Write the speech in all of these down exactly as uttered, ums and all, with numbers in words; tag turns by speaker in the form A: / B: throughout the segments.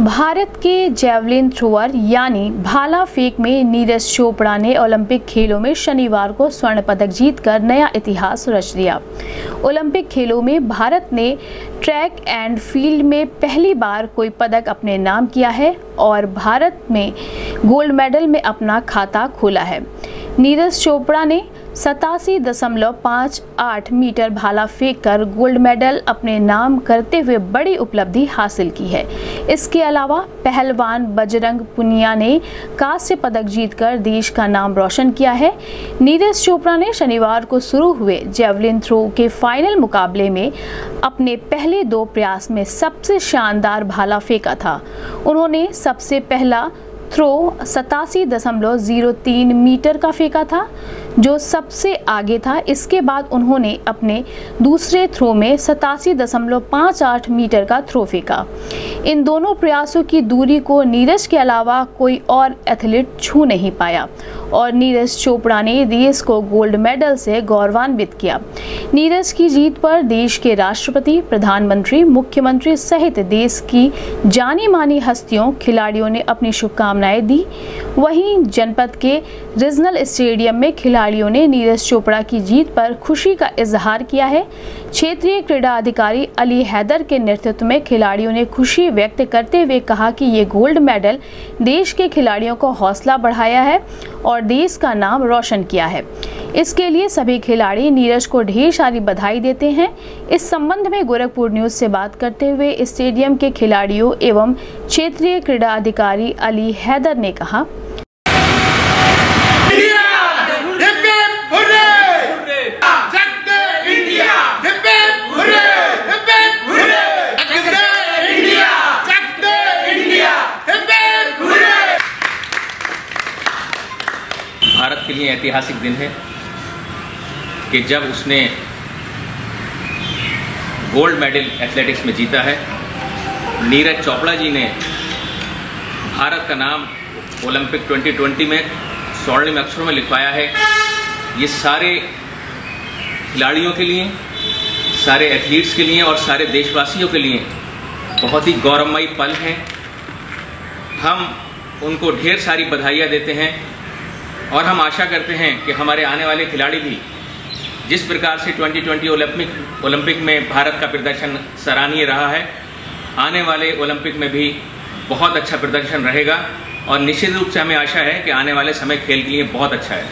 A: भारत के javelin thrower यानी भाला फेंक में नीरज चोपड़ा ने ओलंपिक खेलों में शनिवार को स्वर्ण पदक जीतकर नया इतिहास रच दिया। ओलंपिक खेलों में भारत ने ट्रैक एंड फील्ड में पहली बार कोई पदक अपने नाम किया है और भारत में गोल्ड मेडल में अपना खाता खोला है। नीरज चोपड़ा ने सतासी दशमलव पाँच आठ मीटर भाला फेंक कर गोल्ड मेडल अपने नाम करते हुए बड़ी उपलब्धि हासिल की है। इसके अलावा पहलवान बजरंग पुनिया ने कांस्य पदक जीतकर देश का नाम रोशन किया है। नीरज चोपड़ा ने शनिवार को शुरू हुए जैवलिन थ्रो के फाइनल मुकाबले में अपने पहले दो प्रयास में सबसे शानदार भाला फेंका था। उन्होंने सबसे पहला थ्रो सतासी दशमलव जीरो तीन मीटर का फेंका था, जो सबसे आगे था। इसके बाद उन्होंने अपने दूसरे थ्रो में सतासी दशमलव पाँच आठ मीटर का थ्रो फेंका। इन दोनों प्रयासों की दूरी को नीरज के अलावा कोई और एथलीट छू नहीं पाया और नीरज चोपड़ा ने देश को गोल्ड मेडल से गौरवान्वित किया। नीरज की जीत पर देश के राष्ट्रपति, प्रधानमंत्री, मुख्यमंत्री सहित देश की जानी मानी हस्तियों, खिलाड़ियों ने अपनी शुभकामनाएं दी। वहीं जनपद के रीजनल स्टेडियम में खिलाड़ियों ने नीरज चोपड़ा की जीत पर खुशी का इजहार किया है। क्षेत्रीय क्रीड़ा अधिकारी अली हैदर के नेतृत्व में खिलाड़ियों ने खुशी व्यक्त करते हुए कहा कि ये गोल्ड मेडल देश के खिलाड़ियों को हौसला बढ़ाया है और देश का नाम रोशन किया है। इसके लिए सभी खिलाड़ी नीरज को ढेर सारी बधाई देते हैं। इस संबंध में गोरखपुर न्यूज से बात करते हुए स्टेडियम के खिलाड़ियों एवं क्षेत्रीय क्रीड़ा अधिकारी अली हैदर ने कहा,
B: भारत के लिए ऐतिहासिक दिन है कि जब उसने गोल्ड मेडल एथलेटिक्स में जीता है। नीरज चोपड़ा जी ने भारत का नाम ओलंपिक ट्वेंटी ट्वेंटी में स्वर्णिम अक्षरों में लिखवाया है। ये सारे खिलाड़ियों के लिए, सारे एथलीट्स के लिए और सारे देशवासियों के लिए बहुत ही गौरवमयी पल है। हम उनको ढेर सारी बधाइयाँ देते हैं और हम आशा करते हैं कि हमारे आने वाले खिलाड़ी भी जिस प्रकार से ट्वेंटी ट्वेंटी ओलंपिक ओलंपिक में भारत का प्रदर्शन सराहनीय रहा है, आने वाले ओलंपिक में भी बहुत अच्छा प्रदर्शन रहेगा और निश्चित रूप से हमें आशा है कि आने वाले समय खेल के लिए बहुत अच्छा है।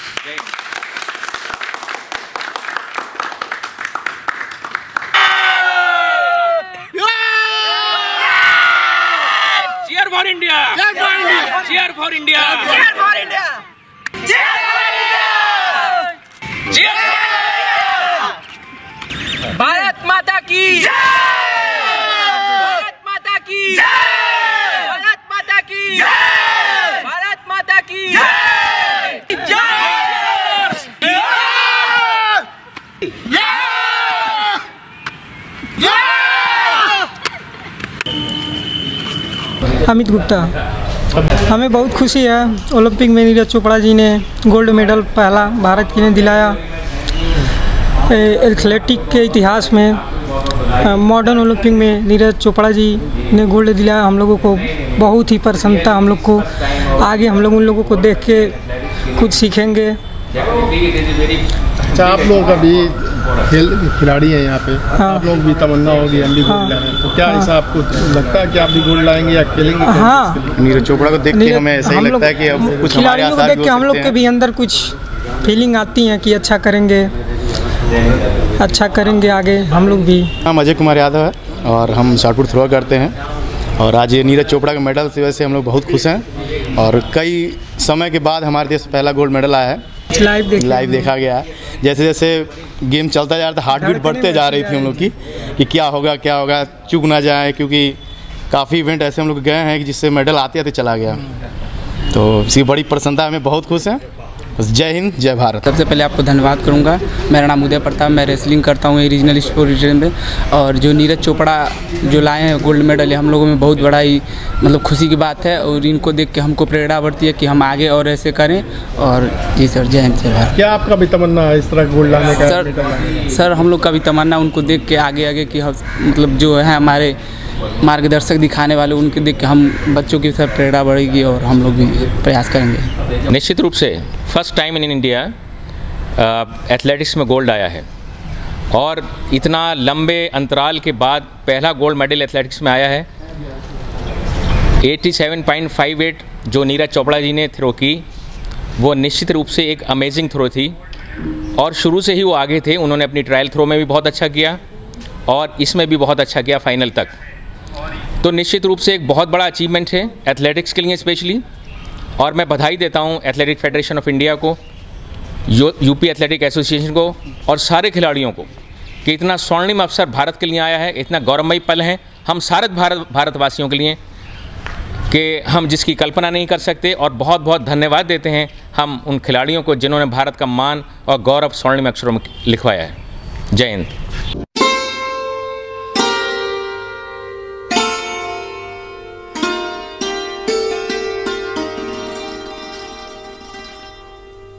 B: Cheer for India! Cheer for India! Cheer for India!
C: Bharat माता की जय! भारत माता की जय! भारत माता की जय! भारत माता की जय!
D: अमित गुप्ता। हमें बहुत खुशी है, ओलंपिक में नीरज चोपड़ा जी ने गोल्ड मेडल पहला भारत के लिए दिलाया। एथलेटिक के इतिहास में मॉडर्न ओलंपिक में नीरज चोपड़ा जी ने गोल्ड दिलाया। हम लोगों को बहुत ही प्रसन्नता, हम लोग को आगे हम लोग उन लोगों को देख के कुछ सीखेंगे।
E: अच्छा, आप लोग अभी खेल खिलाड़ी हैं यहाँ पे, हाँ। आप लोग भी तमन्ना होगी हम भी गोल्ड हाँ। लाएं, तो क्या हाँ। ऐसा आपको लगता है कि आप भी गोल्ड लाएंगे या खेलेंगे?
D: हाँ,
E: नीरज चोपड़ा को देख के हमें ऐसा ही लगता है कि अब कुछ
D: खिलाड़ियों को देख के हम लोग के भी अंदर कुछ फीलिंग आती है कि अच्छा करेंगे, अच्छा करेंगे आगे हम लोग भी।
E: हम अजय कुमार यादव है और हम शॉटपुट थ्रो करते हैं और आज ये नीरज चोपड़ा के मेडल की वजह से हम लोग बहुत खुश हैं और कई समय के बाद हमारे देश पहला गोल्ड मेडल आया है।
D: लाइव देख
E: लाइव देखा गया है। जैसे जैसे गेम चलता जा रहा था, हार्ट बीट बढ़ते जा रही थी हम लोग की कि क्या होगा क्या होगा, चूक ना जाए, क्योंकि काफ़ी इवेंट ऐसे हम लोग गए हैं कि जिससे मेडल आते आते चला गया। तो इसकी बड़ी प्रसन्नता, हमें बहुत खुश हैं। जय हिंद, जय भारत।
F: सबसे पहले आपको धन्यवाद करूंगा। मेरा नाम उदय प्रताप, मैं रेसलिंग करता हूँ रीजनल स्पोर्ट में, और जो नीरज चोपड़ा जो लाए हैं गोल्ड मेडल, ये हम लोगों में बहुत बड़ा ही मतलब खुशी की बात है और इनको देख के हमको प्रेरणा बढ़ती है कि हम आगे और ऐसे करें। और जी सर, जय हिंद, जय भारत।
E: क्या आपका भी तमन्ना है इस तरह गोल्ड लाने का?
F: सर सर हम लोग का भी तमन्ना उनको देख के आगे आगे कि मतलब जो है हमारे मार्गदर्शक दिखाने वाले, उनके देख के हम बच्चों की तरफ प्रेरणा बढ़ेगी और हम लोग भी प्रयास करेंगे।
B: निश्चित रूप से first time in India athletics में गोल्ड आया है और इतना लंबे अंतराल के बाद पहला गोल्ड मेडल एथलेटिक्स में आया है। सत्तासी पॉइंट फाइव एट जो नीरज चोपड़ा जी ने थ्रो की वो निश्चित रूप से एक अमेजिंग थ्रो थी और शुरू से ही वो आगे थे। उन्होंने अपनी ट्रायल थ्रो में भी बहुत अच्छा किया और इसमें भी बहुत अच्छा किया फाइनल तक। तो निश्चित रूप से एक बहुत बड़ा अचीवमेंट है एथलेटिक्स के लिए स्पेशली, और मैं बधाई देता हूँ एथलेटिक फेडरेशन ऑफ इंडिया को, यूपी एथलेटिक एसोसिएशन को और सारे खिलाड़ियों को कि इतना स्वर्णिम अवसर भारत के लिए आया है, इतना गौरवमयी पल है हम सारे भारत भारतवासियों के लिए कि हम जिसकी कल्पना नहीं कर सकते। और बहुत बहुत धन्यवाद देते हैं हम उन खिलाड़ियों को जिन्होंने भारत का मान और गौरव स्वर्णिम अक्षरों में लिखवाया है। जय हिंद।